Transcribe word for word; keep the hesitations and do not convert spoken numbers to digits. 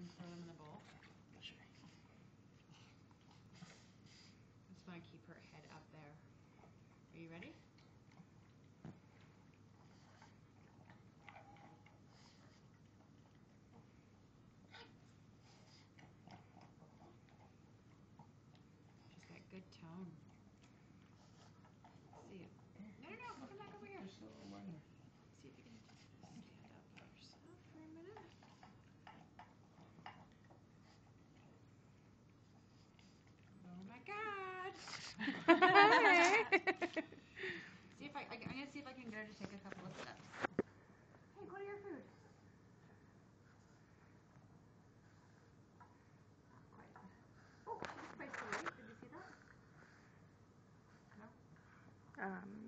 throw them in the bowl. Sure. Just want to keep her head up there. Are you ready? She's got good tone. See it. No, no, no, come back over here. Just a little one here. See if you can stand up for yourself for a minute. Oh my God. See if I, I, I'm gonna see if I can get her to take a couple of steps. Hey, go to your food. Quiet. Oh, she's spiced away. Did you see that? No? Um,